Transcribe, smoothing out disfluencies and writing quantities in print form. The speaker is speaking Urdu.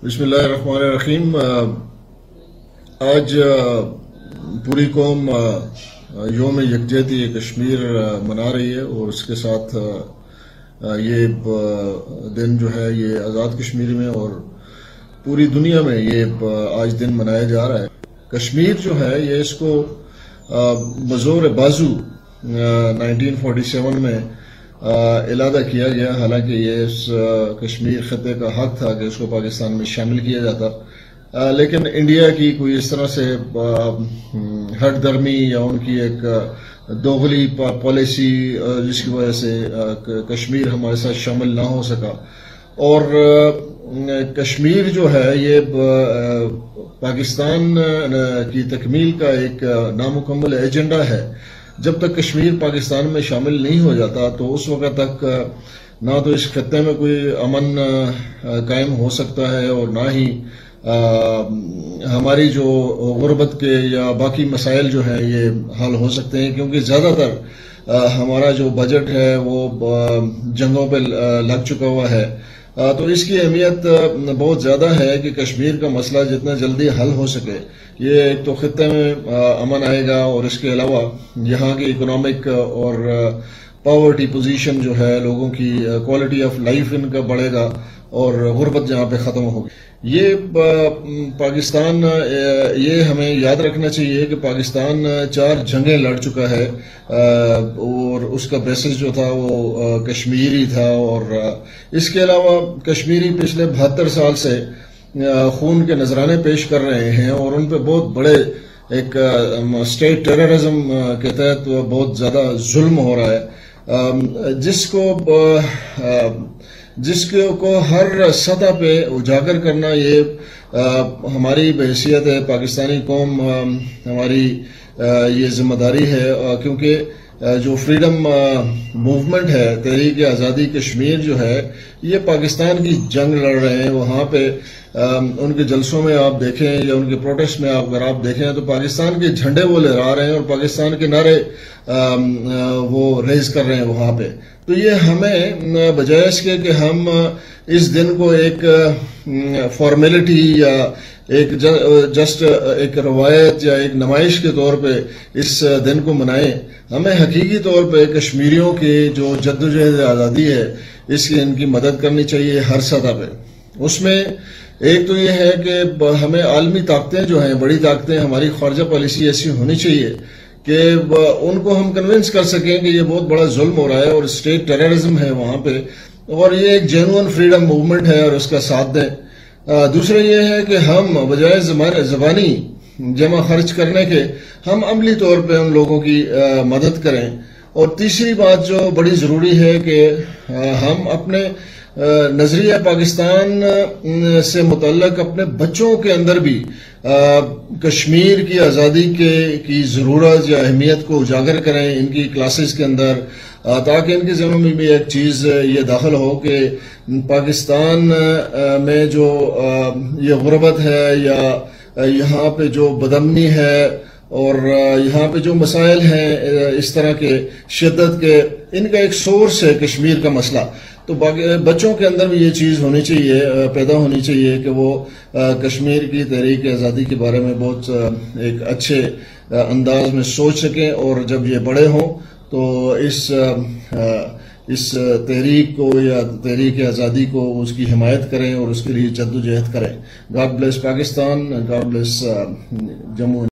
بسم اللہ الرحمن الرحیم۔ آج پوری قوم یوم یکجہتی کشمیر منا رہی ہے، اور اس کے ساتھ یہ دن جو ہے یہ آزاد کشمیر میں اور پوری دنیا میں یہ آج دن منایا جا رہا ہے۔ کشمیر جو ہے یہ اس کو بزور بازو 1947 میں علادہ کیا گیا، حالانکہ یہ اس کشمیر خطے کا حق تھا کہ اس کو پاکستان میں شامل کیا جاتا، لیکن انڈیا کی کوئی اس طرح سے ہٹ درمی یا ان کی ایک دوغلی پالیسی جس کی وجہ سے کشمیر ہمارے ساتھ شامل نہ ہو سکا، اور کشمیر جو ہے یہ پاکستان کی تکمیل کا ایک نامکمل ایجنڈا ہے۔ جب تک کشمیر پاکستان میں شامل نہیں ہو جاتا تو اس وقت تک نہ تو اس خطے میں کوئی امن قائم ہو سکتا ہے، اور نہ ہی ہماری جو غربت کے یا باقی مسائل جو ہیں یہ حل ہو سکتے ہیں، کیونکہ زیادہ تر ہمارا جو بجٹ ہے وہ جنگوں پہ لگ چکا ہوا ہے۔ تو اس کی اہمیت بہت زیادہ ہے کہ کشمیر کا مسئلہ جتنا جلدی حل ہو سکے۔ یہ ایک تو خطے میں امن آئے گا، اور اس کے علاوہ یہاں کی اکنامک اور پاورٹی پوزیشن جو ہے، لوگوں کی کوالٹی آف لائف ان کا بڑھے گا، اور غربت جہاں پہ ختم ہوگی۔ یہ پاکستان، یہ ہمیں یاد رکھنا چاہیے کہ پاکستان 4 جنگیں لڑ چکا ہے، اور اس کا بیسس جو تھا وہ کشمیری تھا، اور اس کے علاوہ کشمیری پچھلے 72 سال سے خون کے نذرانے پیش کر رہے ہیں، اور ان پہ بہت بڑے ایک اسٹیٹ ٹیررزم کے تحت بہت زیادہ ظلم ہو رہا ہے، جس کو ہر سطح پہ اجاگر کرنا یہ ہماری بحیثیت ہے پاکستانی قوم، ہماری یہ ذمہ داری ہے، کیونکہ جو فریڈم موومنٹ ہے، تحریک آزادی کشمیر جو ہے، یہ پاکستان کی جنگ لڑ رہے ہیں۔ وہاں پہ ان کے جلسوں میں آپ دیکھیں یا ان کے پروٹیسٹ میں اگر آپ دیکھیں تو پاکستان کے جھنڈے وہ لہرا رہے ہیں، اور پاکستان کے نعرے وہ ریز کر رہے ہیں وہاں پہ۔ تو یہ ہمیں بجائے اس کے کہ ہم اس دن کو ایک فارمیلٹی یا ایک جسٹ ایک روایت یا ایک نمائش کے طور پہ اس دن کو منائیں، ہمیں حقیقی طور پہ کشمیریوں کی جو جدوجہد آزادی ہے اس کی ان کی مدد کرنی چاہیے ہر سطح پہ۔ اس میں ایک تو یہ ہے کہ ہمیں عالمی طاقتیں جو ہیں، بڑی طاقتیں، ہماری خارجہ پالیسی ایسی ہونی چاہیے کہ ان کو ہم کنونس کر سکیں کہ یہ بہت بڑا ظلم ہو رہا ہے اور اسٹیٹ ٹیررزم ہے وہاں پہ، اور یہ ایک جینوئن فریڈم موومنٹ ہے، اور اس کا ساتھ دیں۔ دوسرا یہ ہے کہ ہم بجائے زبانی جمع خرچ کرنے کے ہم عملی طور پہ ان لوگوں کی مدد کریں۔ اور تیسری بات جو بڑی ضروری ہے کہ ہم اپنے نظریہ پاکستان سے متعلق اپنے بچوں کے اندر بھی کشمیر کی آزادی کی ضرورت یا اہمیت کو اجاگر کریں ان کی کلاسز کے اندر، تاکہ ان کے ذہنوں میں بھی ایک چیز یہ داخل ہو کہ پاکستان میں جو یہ غربت ہے یا یہاں پہ جو بدامنی ہے اور یہاں پہ جو مسائل ہیں اس طرح کے شدت کے، ان کا ایک سورس ہے کشمیر کا مسئلہ۔ تو بچوں کے اندر بھی یہ چیز ہونی چاہیے، پیدا ہونی چاہیے کہ وہ کشمیر کی تحریک آزادی کے بارے میں بہت ایک اچھے انداز میں سوچ سکیں، اور جب یہ بڑے ہوں تو اس تحریک کو یا تحریک آزادی کو اس کی حمایت کریں اور اس کے لیے جدوجہد کریں۔ God bless Pakistan, God bless Jammu